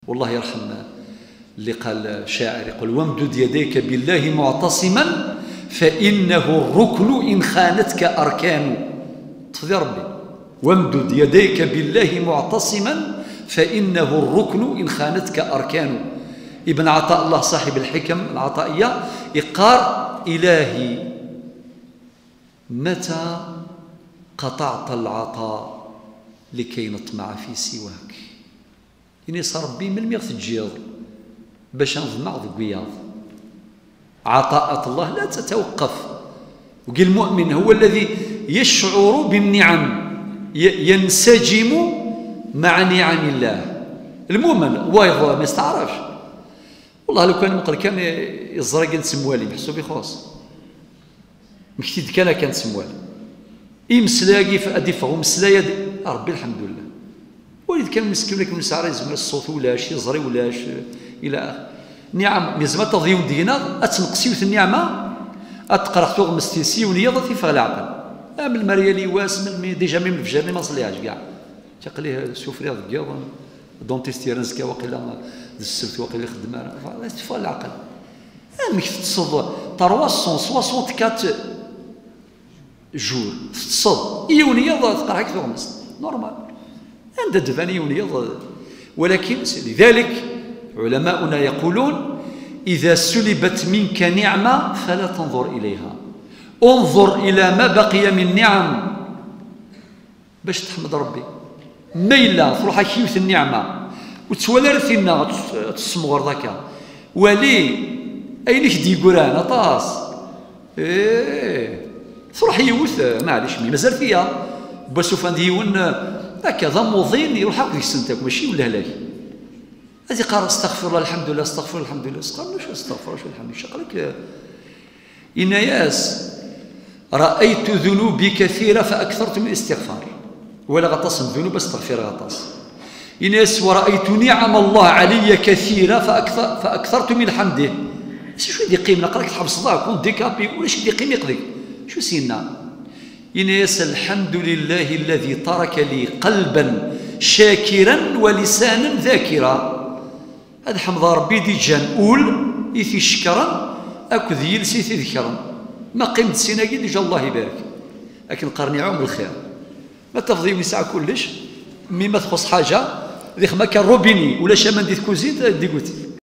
والله يرحم اللي قال الشاعر، يقول: وامدد يديك بالله معتصما فإنه الركن إن خانتك أركان. تفضي ربي، وامدد يديك بالله معتصما فإنه الركن إن خانتك أركان. ابن عطاء الله صاحب الحكم العطائية يقال: إلهي متى قطعت العطاء لكي نطمع في سواك. يعني صار ربي من ميغ تجيض باش نظمع ضبياض. عطاءات الله لا تتوقف. وقال المؤمن هو الذي يشعر بالنعم، ينسجم مع نعم الله. المؤمن وايض ما يستعرفش. والله لو كان مقر كان يزرق نسموالي محسوب يخوص مكتيد كان نسموالي يمسلاقي فادي فهو مسلايا ربي الحمد لله. وليد كان مسكين لك من سعر يزمر الصوت ولاش يزري ولاش الى اخره. نعم مزما تضيون دينا اتنقسيوت النعمه اتقرا ثوغ مستيسي ونيض في فغ العقل. من المريالي واس من ديجا من الفجر ما صليهاش كاع تقليه سوفري دكيض دونتيستي رزكا وقيلا السبت وقيلا خدم انا فغ العقل. انك تصد 364 جور تصد يونيض تقرا هكا ثوغ مست نورمال عند دفاني يونيض. ولكن لذلك علماؤنا يقولون: إذا سلبت منك نعمة فلا تنظر إليها، انظر إلى ما بقي من نعم باش تحمد ربي. ميلا تروح كيوت النعمة وتولى رثينا تسمغر ذاك ولي أينك دي قران طاس تروح يوث معليش مازال فيها بسوف ديون هكذا موظين يروح هكذا سنتك ماشي ولا هلاك. هذه قال: استغفر الله الحمد لله استغفر الله الحمد لله. قال: واش استغفر واش الحمد لله؟ قال لك: إن ياس رأيت ذنوبي كثيرة فأكثرت من الاستغفار ولا غطاس الذنوب استغفر غطاس. إن ياس ورأيت نعم الله علي كثيرة فأكثرت من حمده. شو يدي قيم نقرأ الحبس ضاع كون ديكابي ولا شي يدي قيم يقضي شو سينا. إن ياس الحمد لله الذي ترك لي قلبا شاكرا ولسانا ذاكرا. هذا حمد ربي دي جان أول إثي شكرا أكو يلسي ذكرا. ما قيمة سيناكي ديجا الله يبارك. لكن قرني عوم الخير ما تفضي ويسع كلش مما تخص حاجة ذيك ما كان روبيني ولا شامان ديت كوزيت دي قلت